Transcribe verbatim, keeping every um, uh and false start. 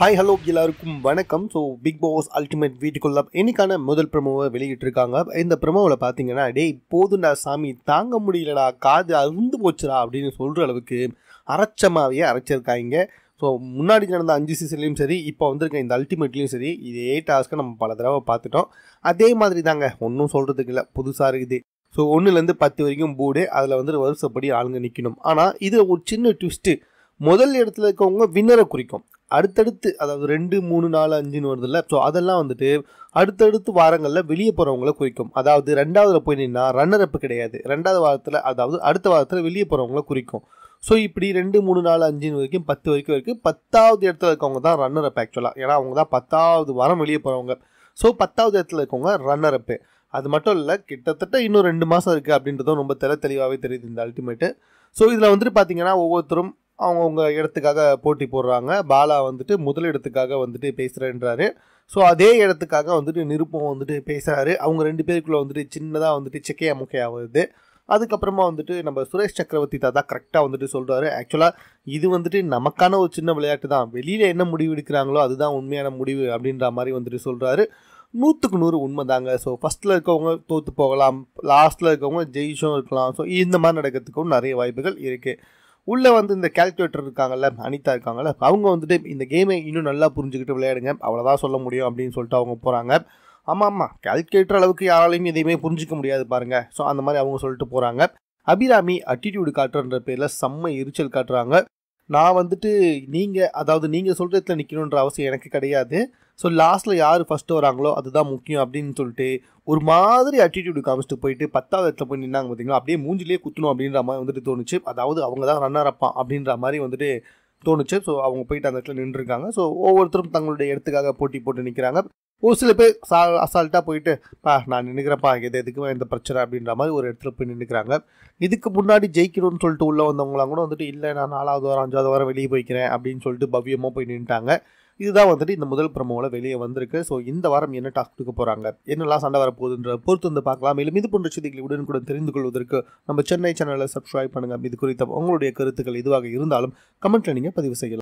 Hi hello எல்லாருக்கும் வணக்கம். So big pass ultimate வீட்டுக்குள்ள இன்னைக்கான முதல் ப்ரமோவை வெளியிட்டிருக்காங்க. இந்த ப்ரமோவில் பார்த்தீங்கன்னா, டேய் போதுண்டா சாமி, தாங்க முடியலடா, காது அருந்து போச்சுடா அப்படின்னு சொல்கிற அளவுக்கு அரைச்சமாவே அரைச்சிருக்காங்க. ஸோ முன்னாடி நடந்த அஞ்சு சீசன்லேயும் சரி, இப்போ வந்திருக்க இந்த அல்டிமேட்லேயும் சரி, இதே டாஸ்க்கை நம்ம பல தடவை பார்த்துட்டோம். அதே மாதிரி தாங்க, ஒன்றும் சொல்கிறதுக்கு இல்லை, புதுசாக இருக்குது. ஸோ ஒன்றுலேருந்து பத்து வரைக்கும் போர்டு, அதில் வந்து வருஷப்படி ஆளுங்க நிற்கணும். ஆனால் இதில் ஒரு சின்ன ட்விஸ்ட்டு, முதல் இடத்துல இருக்கவங்க வின்னரை குறிக்கும். அடுத்தடுத்து அதாவது ரெண்டு மூணு நாலு அஞ்சுன்னு வருது இல்லை, ஸோ அதெல்லாம் வந்துட்டு அடுத்தடுத்து வாரங்களில் வெளியே போகிறவங்கள குறிக்கும். அதாவது ரெண்டாவதுல போய் நின்னா ரன்னர் அப்பு கிடையாது, ரெண்டாவது வாரத்தில் அதாவது அடுத்த வாரத்தில் வெளியே போகிறவங்கள குறிக்கும். ஸோ இப்படி ரெண்டு மூணு நாலு அஞ்சுன்னு வரைக்கும் பத்து வரைக்கும் இருக்குது. பத்தாவது இடத்துல இருக்கவங்க தான் ரன்னர் அப் ஆக்சுவலாக, ஏன்னா அவங்க தான் பத்தாவது வாரம் வெளியே போகிறவங்க. ஸோ பத்தாவது இடத்துல இருக்கவங்க ரன்னர் அப்பு. அது மட்டும் இல்லை, கிட்டத்தட்ட இன்னும் ரெண்டு மாதம் இருக்குது அப்படின்றதும் ரொம்ப தெல தெளிவாகவே தெரியுது இந்த அல்டிமேட்டு. ஸோ இதில் வந்துட்டு பார்த்தீங்கன்னா, ஒவ்வொருத்தரும் அவங்கவுங்க இடத்துக்காக போட்டி போடுறாங்க. பாலா வந்துட்டு முதல் இடத்துக்காக வந்துட்டு பேசுகிறேன்றாரு. ஸோ அதே இடத்துக்காக வந்துட்டு நிருப்பம் வந்துட்டு பேசுகிறாரு. அவங்க ரெண்டு பேருக்குள்ளே வந்துட்டு சின்னதாக வந்துட்டு செக்கையா முக்கையா வருது. அதுக்கப்புறமா வந்துட்டு நம்ம சுரேஷ் சக்கரவர்த்தி தாத்தா கரெக்டாக வந்துட்டு சொல்கிறாரு, ஆக்சுவலாக இது வந்துட்டு நமக்கான ஒரு சின்ன விளையாட்டு தான், வெளியில் என்ன முடிவு எடுக்கிறாங்களோ அதுதான் உண்மையான முடிவு அப்படின்ற மாதிரி வந்துட்டு சொல்கிறாரு. நூற்றுக்கு நூறு உண்மை தாங்க. ஸோ ஃபஸ்ட்டில் இருக்கவங்க தோற்று போகலாம், லாஸ்ட்டில் இருக்கவங்க ஜெயிச்சும் இருக்கலாம். ஸோ இந்த மாதிரி நடக்கிறதுக்கும் நிறைய வாய்ப்புகள் இருக்குது. உள்ளே வந்து இந்த கால்குலேட்டர் இருக்காங்கல்ல, அனிதா இருக்காங்கல்ல, அவங்க வந்துட்டு இந்த கேமை இன்னும் நல்லா புரிஞ்சுக்கிட்டு விளையாடுங்க, அவ்வளோதான் சொல்ல முடியும் அப்படின்னு சொல்லிட்டு அவங்க போகிறாங்க. ஆமாம் ஆமாம், கால்குலேட்டர் அளவுக்கு யாராலையும் எதையுமே புரிஞ்சிக்க முடியாது பாருங்கள். ஸோ அந்த மாதிரி அவங்க சொல்லிட்டு போகிறாங்க. அபிராமி அட்டிடியூடு காட்டுறன்ற பேரில் செம்ம எரிச்சல் காட்டுறாங்க. நான் வந்துட்டு நீங்கள் அதாவது நீங்கள் சொல்கிறதுல நிற்கணுன்ற அவசியம் எனக்கு கிடையாது. ஸோ லாஸ்ட்டில் யார் ஃபஸ்ட்டு வராங்களோ அதுதான் முக்கியம் அப்படின்னு சொல்லிட்டு ஒரு மாதிரி அட்டிடியூடு காமிச்சிட்டு போயிட்டு பத்தாவது இடத்துல போய் நின்னாங்க பார்த்தீங்களா, அப்படியே மூஞ்சிலே குத்தணும் அப்படின்ற மாதிரி வந்துட்டு தோணுச்சு. அதாவது அவங்க தான் ரன்னர் அப்பான் அப்படின்ற மாதிரி வந்துட்டு தோணுச்சு. ஸோ அவங்க போயிட்டு அந்த இடத்துல நின்றுருக்காங்க. ஸோ ஒவ்வொருத்தரும் தங்களுடைய இடத்துக்காக போட்டி போட்டு நிற்கிறாங்க. ஒரு சில பேர் சா அசால்ட்டாக போயிட்டு பா நான் நின்றுக்கிறேன்ப்பா, எது எதுக்குமே எந்த பிரச்சனை அப்படின்ற மாதிரி ஒரு இடத்துல போய் நின்றுக்கிறாங்க. இதுக்கு முன்னாடி ஜெயிக்கணும்னு சொல்லிட்டு உள்ளே வந்தவங்களாம் கூட வந்துட்டு இல்லை நான் நாலாவது வாரம் அஞ்சாவது வாரம் வெளியே போய்க்கிறேன் அப்படின்னு சொல்லிட்டு பவ்யமாக போய் நின்றுட்டாங்க. இதுதான் வந்துட்டு இந்த முதல் ப்ரமோவில் வெளியே வந்திருக்கு. ஸோ இந்த வாரம் என்ன டாஸ்க் கொடுக்க போகிறாங்க, என்னெல்லாம் சண்டை வரப்போகுதுன்ற பொறுத்து வந்து பார்க்கலாம். மேலும் இது போன்ற செய்திகளை உடனுக்குடன் தெரிந்து கொள்வதற்கு நம்ம சென்னை சேனலை சப்ஸ்கிரைப் பண்ணுங்கள். இது குறித்த உங்களுடைய கருத்துக்கள் எதுவாக இருந்தாலும் கமெண்ட்டில் நீங்கள் பதிவு செய்யலாம்.